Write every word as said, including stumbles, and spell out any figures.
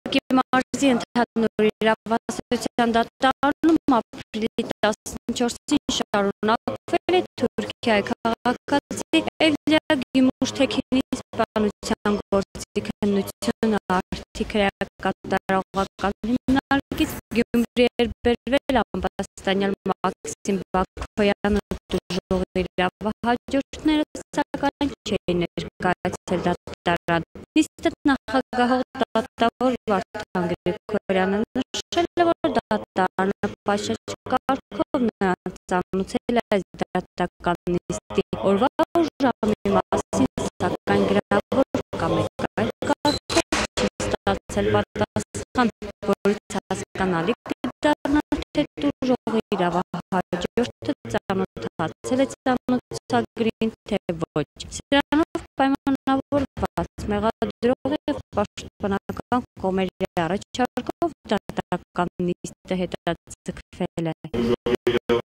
Հակի մարզի ընդհանուր իրավասության դատարանում ապրիլի տասնչորսին շարունակվել է Թուրքիայի քաղաքացի Էվլիա Գիմուշթեքինի սպանության գործի քննությունը արդիքրեակատարողական հիմնարկից Գյումրի էր բերվել ամբաստանյալ Մաքսիմ Բաքոյանը դժոխի իրավահաջորդները սակայն չէին ներկայացել դատարան։ Նիստը նախագահող դատավոր Վարդան Գրիգորյանը նշել է, որ դատարանը պաշաճ կարգով նրանց ծանուցել է այս դատական նիստի օրվա ժամի մասին, սակայն գրավոր կամ այլ կարգով չի ստացել պատասխան, որից հասկանալի կդառնա, թե դժոխի իրավահաջորդը ծանոթացել է ծանոթագրին, թե ոչ։ Սրանով պայմանավորված մեղադրող և պաշտպանական կողմերի առաջարկով դատական նիստը հետաձգվել է։